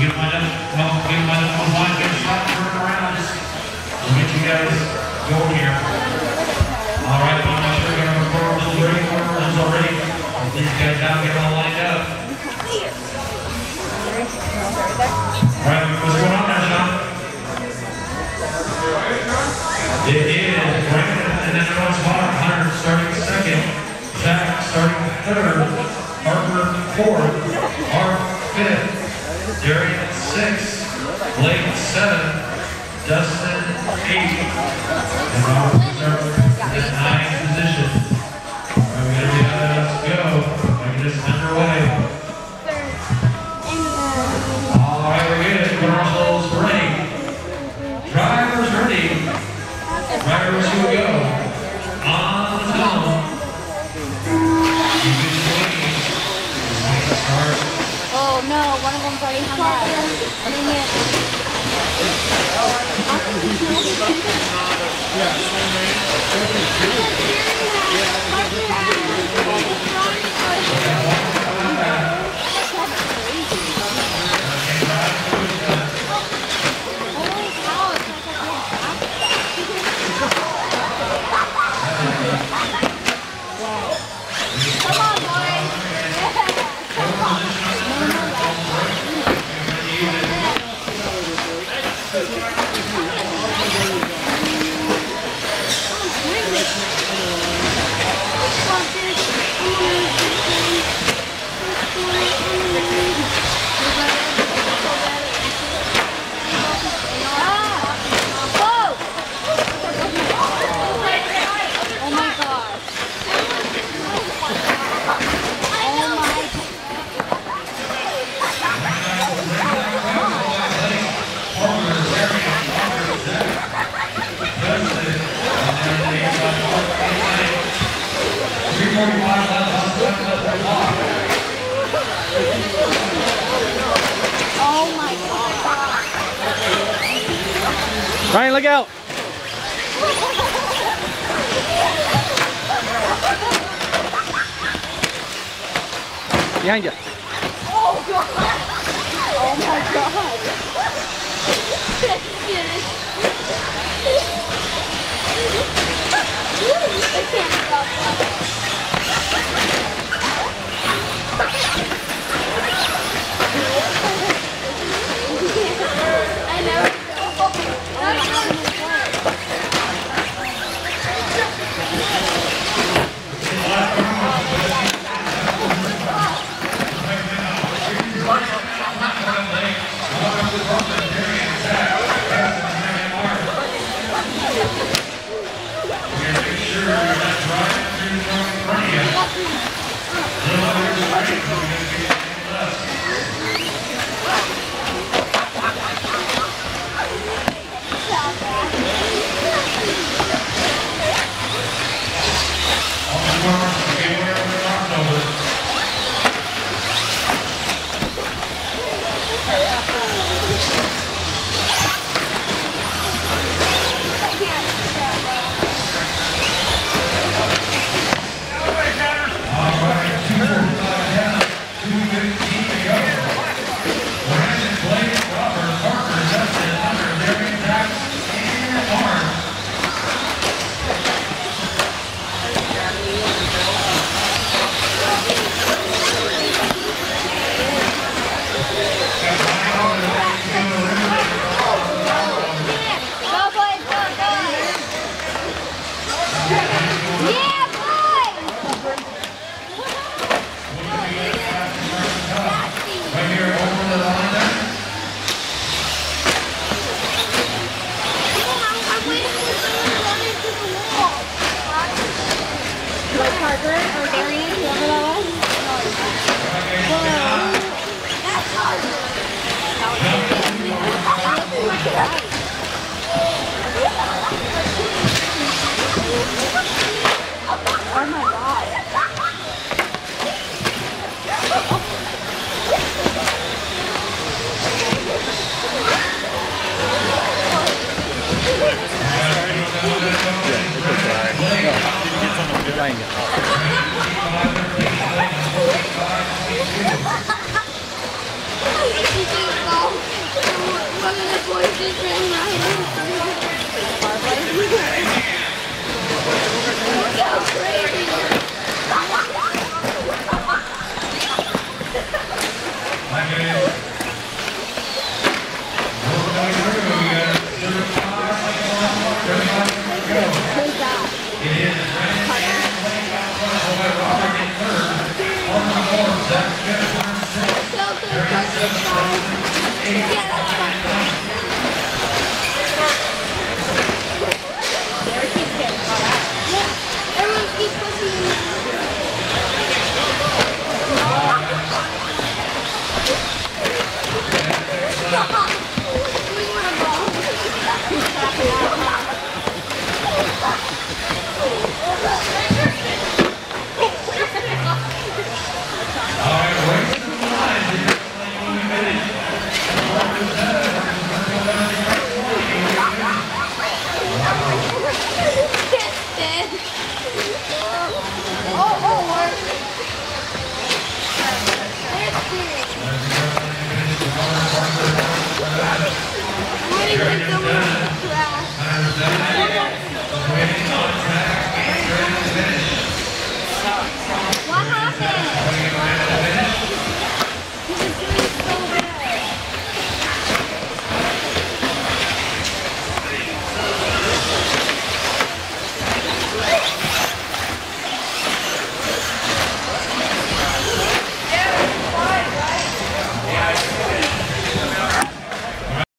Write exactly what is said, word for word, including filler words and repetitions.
get my well, get my one line, get shot, turn around. We'll get you guys going here. All right, I'm not sure you're going to record those ready, those already. Get these guys out, get all lined up. All right, what's going on now, Sean? It is Brandon, and then everyone's bottom. Hunter starting second, Zach starting third, Harper fourth, Art fifth, Darian sixth, Blake seventh, Dustin eighth, and Robert Stark in ninth position. All right, we're gonna be uh, let's go. We're just underway. All right, we're good. Commercials ready. Drivers ready. Drivers, here we go. On the zone. Oh no, one of them's already hung up. Oh my God. Ryan, look out. Behind you. Oh God. Oh my God. I can't stop that. I know. Ryan. boys just ran right into so crazy. So good.